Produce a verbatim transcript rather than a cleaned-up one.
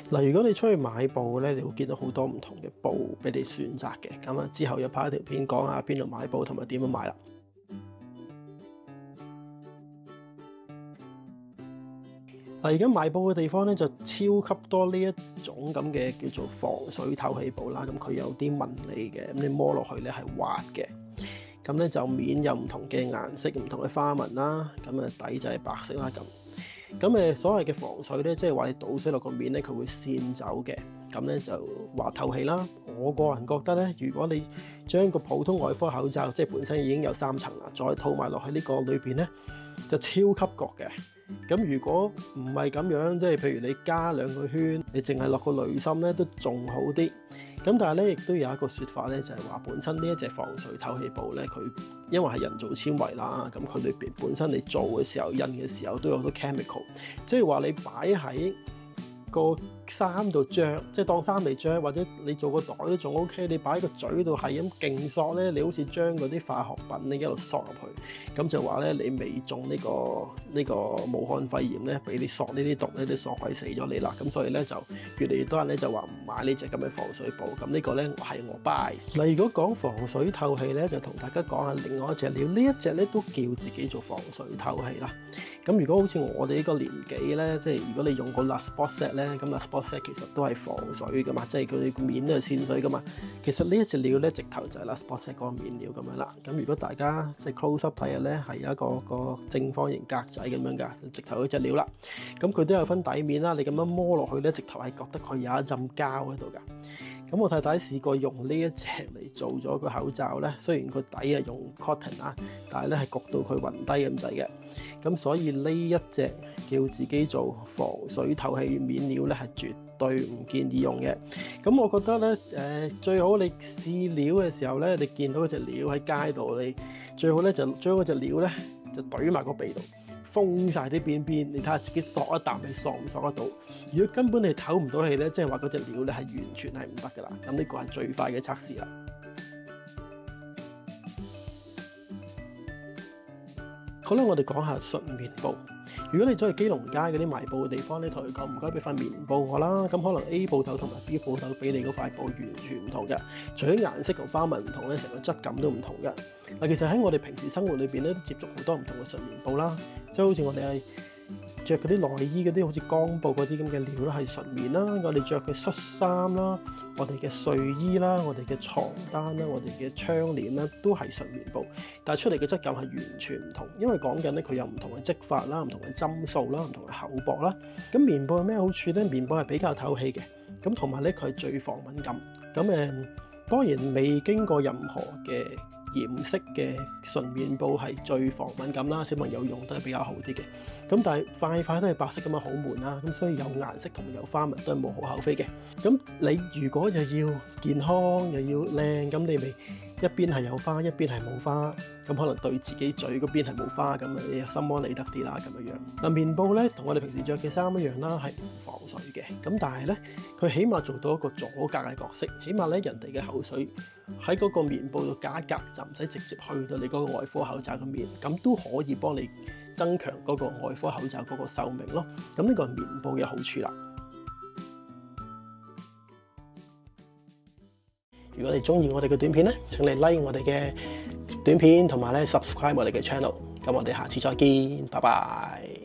嗱，如果你出去買布咧，你會見到好多唔同嘅布俾你選擇嘅。咁啊，之後又拍一條片講下邊度買布同埋點樣買啦。嗱，而家買布嘅地方咧就超級多呢一種咁嘅叫做防水透氣布啦。咁佢有啲紋理嘅，咁你摸落去咧係滑嘅。咁咧就面有唔同嘅顏色、唔同嘅花紋啦。咁啊底就係白色啦咁。咁誒所謂嘅防水咧，即係話你倒水落個面咧，佢會滲走嘅。咁咧就話透氣啦。我個人覺得咧，如果你將個普通外科口罩，即係本身已經有三層啦，再套埋落去呢個裏邊咧，就超級焗嘅。咁如果唔係咁樣，即係譬如你加兩個圈，你淨係落個濾芯咧，都仲好啲。咁但係咧，亦都有一個説法咧，就係話本身呢一隻防水透氣布咧，佢因為係人造纖維啦，咁佢裏邊本身你做嘅時候、印嘅時候都有好多 chemical， 即係話你擺喺個衫度著，即係當衫嚟著，或者你做個袋都仲 OK。你擺喺個嘴度係咁勁索咧，你好似將嗰啲化學品咧一路索入去，咁就話咧你未中呢個呢個武漢肺炎咧，俾你索呢啲毒咧，你索鬼死咗你啦。咁所以咧就越嚟越多人咧就話唔買呢隻咁嘅防水布。咁呢個咧係我 buy。嗱，如果講防水透氣咧，就同大家講下另外一隻料。呢一隻咧都叫自己做防水透氣啦。咁如果好似我哋呢個年紀咧，即係如果你用個 Last Spot Set 咧，咁 Last Spot Set 其實都係防水噶嘛，即係佢哋面都係線水噶嘛。其實呢一隻料咧，直頭就係 Last Spot Set 嗰個面料咁樣啦。咁如果大家即係 close up 睇下咧，係有一個一個正方形格仔咁樣㗎，直頭嗰隻料啦。咁佢都有分底面啦，你咁樣摸落去咧，直頭係覺得佢有一浸膠喺度㗎。咁我太太試過用呢一隻嚟做咗個口罩咧，雖然個底係用 cotton 啊，但係咧係焗到佢暈低咁滯嘅。咁所以呢一隻叫自己做防水透氣面料咧，係絕對唔建議用嘅。咁我覺得咧，誒、呃、最好你試料嘅時候咧，你見到嗰隻料喺街度，你最好咧就將嗰隻料咧就懟埋個鼻度，封晒啲邊邊，你睇下自己索一啖，你索唔索得到？如果根本你唞唔到氣咧，即係話嗰隻料咧係完全係唔得噶啦。咁呢個係最快嘅測試啦。好啦，我哋講下純棉布。如果你走去基隆街嗰啲賣布嘅地方咧，同佢講唔該俾塊棉布我啦，咁可能 A 鋪頭同埋 B 鋪頭俾你嗰塊布完全唔同嘅，除咗顏色同花紋唔同咧，成個質感都唔同嘅。嗱，其實喺我哋平時生活裏邊咧，都接觸好多唔同嘅純棉布啦，即係好似我哋係着嗰啲內衣嗰啲，好似鋼布嗰啲咁嘅料啦，係純棉啦。我哋着嘅恤衫啦，我哋嘅睡衣啦，我哋嘅床單啦，我哋嘅窗簾啦，都係純棉布，但係出嚟嘅質感係完全唔同，因為講緊咧佢有唔同嘅織法啦、唔同嘅針數啦、唔同嘅厚薄啦。咁棉布有咩好處咧？棉布係比較透氣嘅，咁同埋咧佢係最防敏感。咁誒當然未經過任何嘅染色嘅純棉布係最防敏感啦，小朋友用都係比較好啲嘅。咁但係塊塊都係白色咁樣好悶啦，咁所以有顏色同埋有花紋都係無可厚非嘅。咁你如果又要健康又要靚，咁你咪一邊係有花，一邊係冇花，咁可能對自己嘴嗰邊係冇花，咁你心安理得啲啦咁樣樣。嗱，棉布咧同我哋平時着嘅衫一樣啦，係唔防水嘅。咁但係咧，佢起碼做到一個阻隔嘅角色，起碼咧人哋嘅口水喺嗰個棉布度隔一隔，就唔使直接去到你嗰個外科口罩嘅面，咁都可以幫你增強嗰個外科口罩嗰個壽命咯。咁呢個係棉布嘅好處啦。如果你中意我哋嘅短片咧，請你 like 我哋嘅短片，同埋咧 subscribe 我哋嘅 channel。咁我哋下次再見，拜拜。